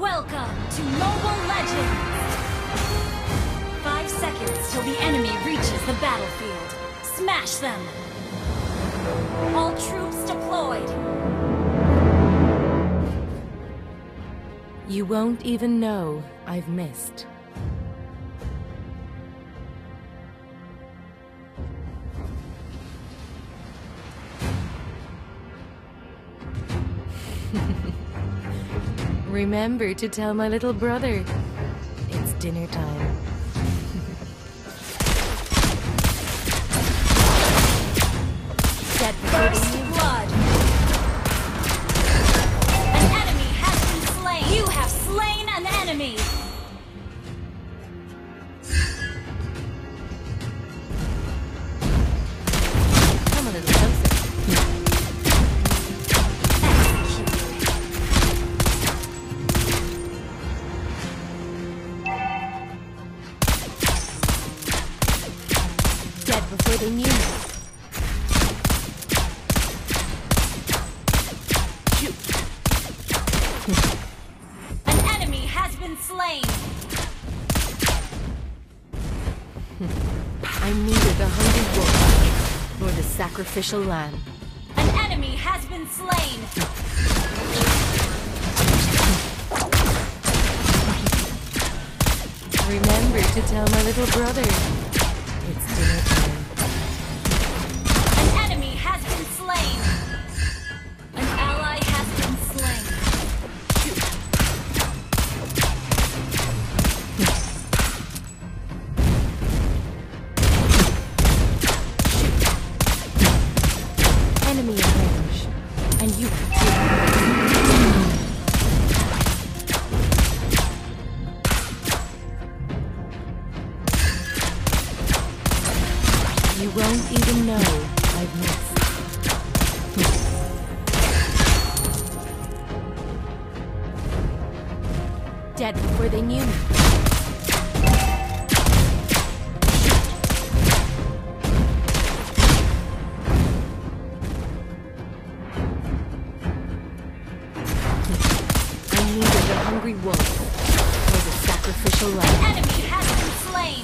Welcome to Mobile Legends! 5 seconds till the enemy reaches the battlefield. Smash them! All troops deployed! You won't even know I've missed. Remember to tell my little brother. It's dinner time. Get first blood! An enemy has been slain! You have slain an enemy! Come a little closer. Dead before they knew me. Shoot. An enemy has been slain! I'm neither the hungry wolf nor the sacrificial lamb. An enemy has been slain! Remember to tell my little brother. It's dinner time. An enemy has been slain! An ally has been slain. Enemy in range. And you too. You won't even know I've missed. Dead before they knew me. I'm neither the hungry wolf nor the sacrificial An lamb. enemy has been slain!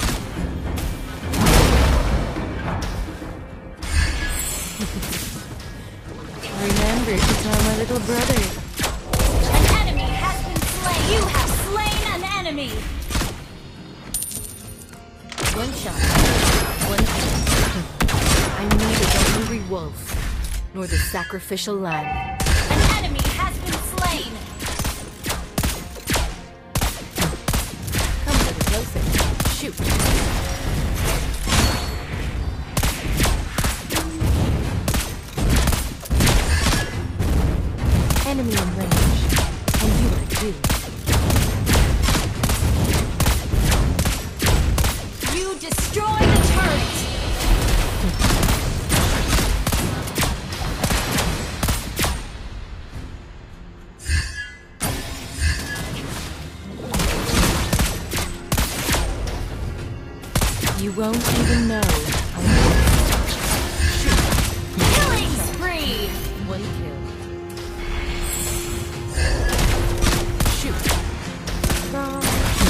Remember to tell my little brother. An enemy has been slain! You have slain an enemy! One shot, one kill. I'm neither the hungry wolf nor the sacrificial lamb. An enemy has been slain! Come a little closer. Shoot. Enemy in range, and you are too. You destroy the turret! You won't even know. Killing spree! One kill. Shoot. Rock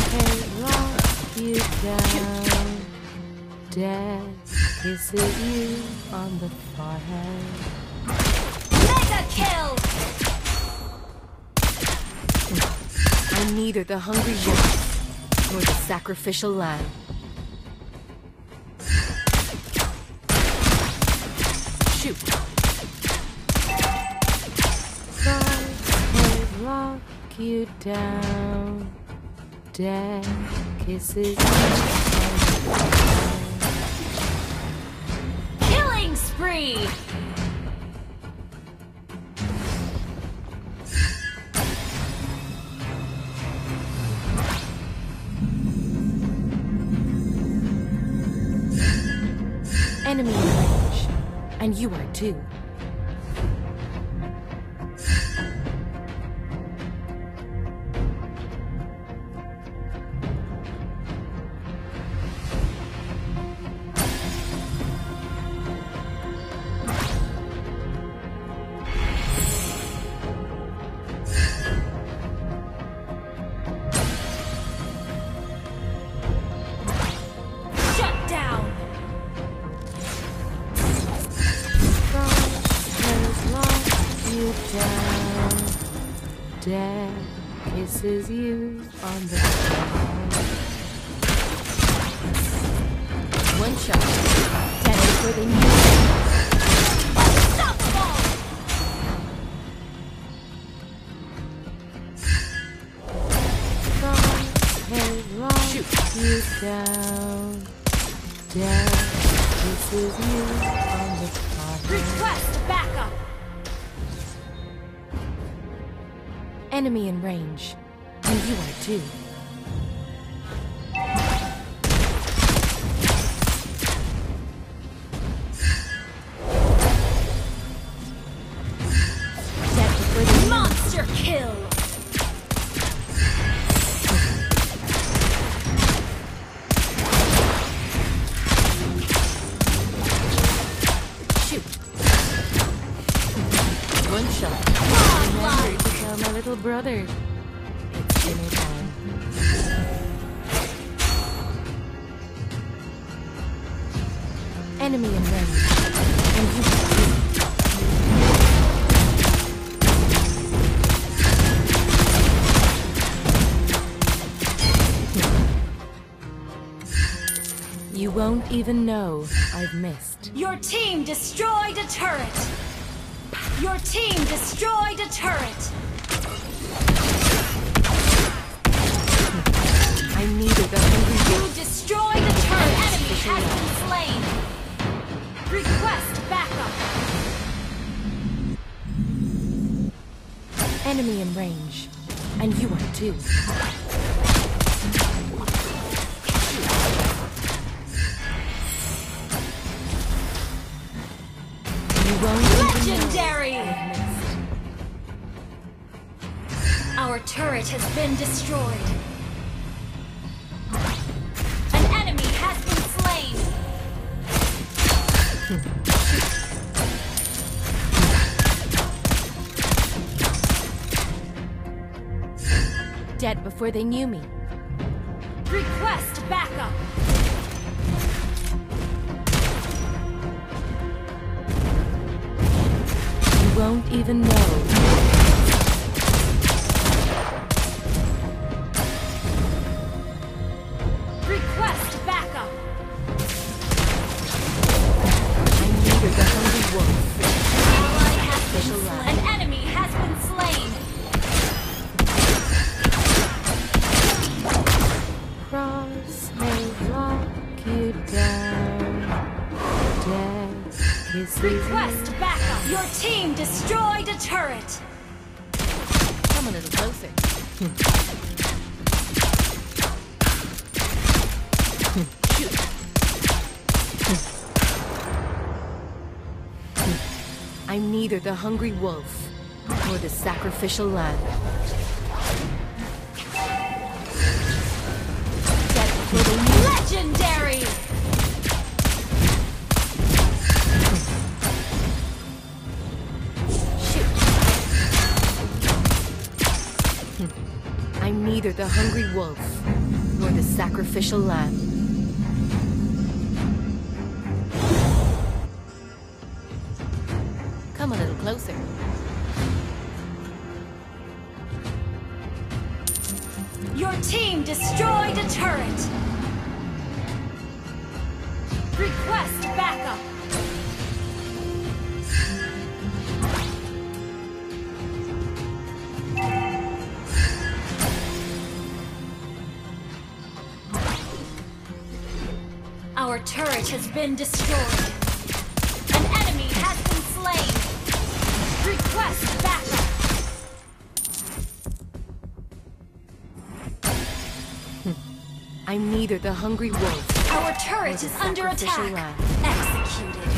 you down. Death kisses you on the forehead. Mega kill! I'm neither the hungry wolf nor the sacrificial lamb. Shoot. Stars rock you down. Death kisses you on the forehead. Killing spree! Enemy in range, and you are too. down. Death kisses you on the side. One shot. Dead before they knew. Unstoppable! Shoot you down. Death kisses you on the side. Request backup! Enemy in range. And you are too. Monster kill! Shoot. One shot. Godlike! Remember to tell my little brother. It's dinner time. Enemy in range. And you are too. You won't even know I've missed. Your team destroyed a turret! Your team destroyed a turret! I needed the hungry You wolf. destroyed a turret! An enemy has been slain! Request backup! Enemy in range. And you are too. You won't even know Legendary! I've missed. Our turret has been destroyed. An enemy has been slain! Dead before they knew me. Request backup! You won't even know. Request backup! I needed the hungry wolf. Ally has been Official slain. line. An enemy has been slain! Cross may lock you down. Death kisses Request you. backup! Your team destroyed a turret! Come a little closer. Shoot. I'm neither the hungry wolf nor the sacrificial lamb. Dead before they knew. Legendary! Shoot. I'm neither the hungry wolf nor the sacrificial lamb. Come a little closer. Your team destroyed a turret! Request backup! Our turret has been destroyed. An enemy has been slain. Request backup! I'm neither the hungry wolf Our turret is under sacrificial attack. lamb. Executed.